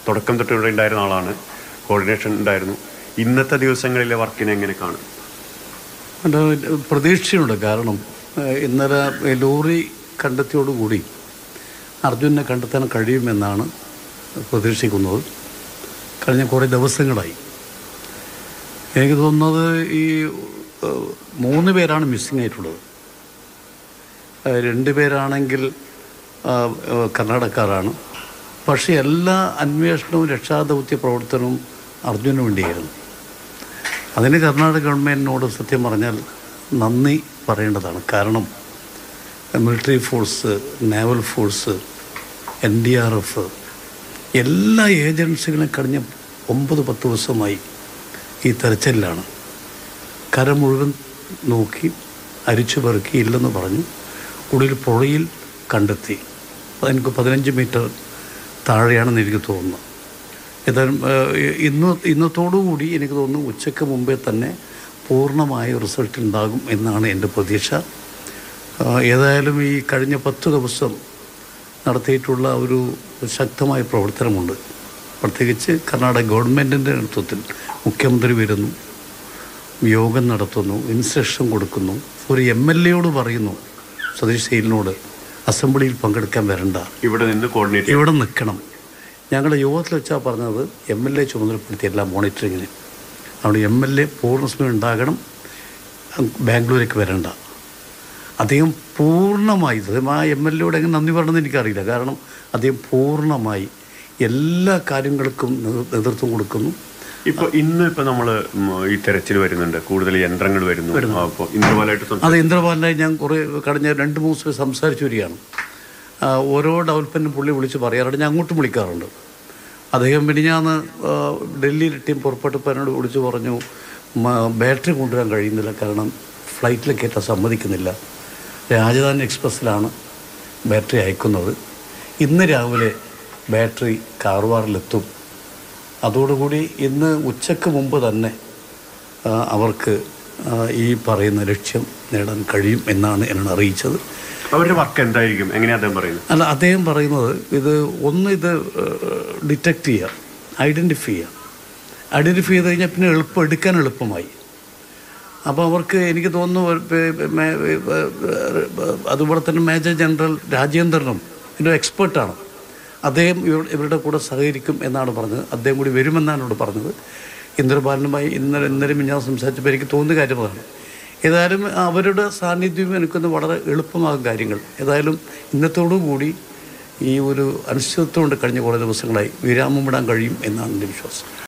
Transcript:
തുടക്കം തൊട്ട് ഇവിടെ ഉണ്ടായിരുന്ന ആളാണ്, കോർഡിനേഷൻ ഉണ്ടായിരുന്നു. ഇന്നത്തെ ദിവസങ്ങളിലെ വർക്കിനെ എങ്ങനെ കാണും? പ്രതീക്ഷയുണ്ട്. കാരണം ഇന്നലെ ലോറി കണ്ടെത്തിയോടുകൂടി അർജുനെ കണ്ടെത്താൻ കഴിയുമെന്നാണ് പ്രതീക്ഷിക്കുന്നത്. കഴിഞ്ഞ കുറേ ദിവസങ്ങളായി. എനിക്ക് തോന്നുന്നത് ഈ 3 പേരാണ് മിസ്സിംഗ് ആയിട്ടുള്ളത്. 2 പേരാണെങ്കിൽ കർണാടകക്കാരാണ്. പക്ഷേ എല്ലാ അന്വേഷണവും രക്ഷാദൗത്യ പ്രവർത്തനവും അർജുന് വേണ്ടിയായിരുന്നു. അതിന് കർണാടക ഗവൺമെൻറ്റിനോട് സത്യം പറഞ്ഞാൽ നന്ദി പറയേണ്ടതാണ്. കാരണം military force, naval force, NDRF എല്ലാ ഏജൻസികളും കഴിഞ്ഞ 9-10 ദിവസമായി ഈ തെരച്ചിലാണ്. കര മുഴുവൻ നോക്കി അരിച്ചു പെറുക്കി ഇല്ലെന്ന് പറഞ്ഞു. ഉള്ളിൽ പുഴയിൽ കണ്ടെത്തി. എനിക്ക് 15 മീറ്റർ താഴെയാണെന്ന് എനിക്ക് തോന്നുന്നു. ഏതായാലും ഇന്നത്തോടുകൂടി എനിക്ക് തോന്നുന്നു ഉച്ചയ്ക്ക് മുമ്പേ തന്നെ പൂർണ്ണമായ റിസൾട്ട് ഉണ്ടാകും എന്നാണ് എൻ്റെ പ്രതീക്ഷ. ഏതായാലും ഈ കഴിഞ്ഞ 10 ദിവസം നടത്തിയിട്ടുള്ള ഒരു ശക്തമായ പ്രവർത്തനമുണ്ട്. പ്രത്യേകിച്ച് കർണാടക ഗവൺമെൻറ്റിൻ്റെ നേതൃത്വത്തിൽ മുഖ്യമന്ത്രി വരുന്നു, യോഗം നടത്തുന്നു, ഇൻസ്ട്രക്ഷൻ കൊടുക്കുന്നു. ഒരു MLA പറയുന്നു, സതീഷ് സെയിലിനോട് അസംബ്ലിയിൽ പങ്കെടുക്കാൻ വരണ്ട, ഇവിടെ നിൽക്കണം. ഞങ്ങളുടെ യോഗത്തിൽ വെച്ചാൽ പറഞ്ഞത് MLA ചുമതലപ്പെടുത്തിയ എല്ലാ മോണിറ്ററിങ്ങിന്. അവിടെ MLA പൂർണ്ണ ഉണ്ടാകണം, ബാംഗ്ലൂരേക്ക് വരണ്ട. അദ്ദേഹം പൂർണ്ണമായി, ആ MLA എങ്ങനെ നന്ദി പറയണമെന്ന് എനിക്കറിയില്ല. കാരണം അദ്ദേഹം പൂർണ്ണമായി എല്ലാ കാര്യങ്ങൾക്കും നേതൃത്വം കൊടുക്കുന്നു. ഇന്നിപ്പോൾ നമ്മൾ ഈ തെരച്ചിൽ വരുന്നുണ്ട്, കൂടുതൽ യന്ത്രങ്ങൾ വരുന്നു. അത് ഇന്ദ്രപാലായി ഞാൻ കഴിഞ്ഞ 2-3 ദിവസം സംസാരിച്ചു വരികയാണ്. ഓരോ ഡെവലപ്മെൻറ്റും പുള്ളി വിളിച്ച് പറയാറുണ്ട്, ഞാൻ അങ്ങോട്ടും വിളിക്കാറുണ്ട്. അദ്ദേഹം മിനിഞ്ഞാന്ന് ഡൽഹിയിൽ ടീം പുറപ്പെട്ടപ്പോൾ എന്നോട് വിളിച്ച് പറഞ്ഞു, ബാറ്ററി കൊണ്ടുവരാൻ കഴിയുന്നില്ല, കാരണം ഫ്ലൈറ്റിൽ കയറ്റാൻ സമ്മതിക്കുന്നില്ല. രാജധാനി എക്സ്പ്രസ്സിലാണ് ബാറ്ററി അയക്കുന്നത്. ഇന്ന് രാവിലെ ബാറ്ററി കാർവാറിലെത്തും. അതോടുകൂടി ഇന്ന് ഉച്ചയ്ക്ക് മുമ്പ് തന്നെ അവർക്ക് ഈ പറയുന്ന ലക്ഷ്യം നേടാൻ കഴിയും എന്നാണ് എന്നോട് അറിയിച്ചത്. അവരുടെ വർക്ക് എന്തായിരിക്കും, എങ്ങനെയാണ് അദ്ദേഹം പറയുന്നത്? അല്ല, അദ്ദേഹം പറയുന്നത് ഇത് ഡിറ്റക്റ്റ് ചെയ്യുക, ഐഡൻറ്റിഫൈ ചെയ്ത് കഴിഞ്ഞാൽ പിന്നെ എടുക്കാൻ എളുപ്പമായി. അപ്പോൾ അവർക്ക് എനിക്ക് തോന്നുന്നു അതുപോലെ തന്നെ മേജർ ജനറൽ രാജേന്ദ്രനും ഇതിൻ്റെ എക്സ്പേർട്ടാണ്. അദ്ദേഹം ഇവരുടെ കൂടെ സഹകരിക്കും എന്നാണ് പറഞ്ഞത്. അദ്ദേഹം കൂടി വരുമെന്നാണ് എന്നോട് പറഞ്ഞത്. ഇന്ദ്രപാലനുമായി ഇന്നലെ ഞാൻ സംസാരിച്ചപ്പോൾ എനിക്ക് തോന്നുന്ന കാര്യമാണ്. ഏതായാലും അവരുടെ സാന്നിധ്യം എനിക്കൊന്ന് വളരെ എളുപ്പമാകും കാര്യങ്ങൾ. ഏതായാലും ഇന്നത്തോടുകൂടി ഈ ഒരു അനിശ്ചിതത്വം കൊണ്ട് കഴിഞ്ഞ കുറേ ദിവസങ്ങളായി വിരാമം വിടാൻ കഴിയും എന്നാണ് എൻ്റെ വിശ്വാസം.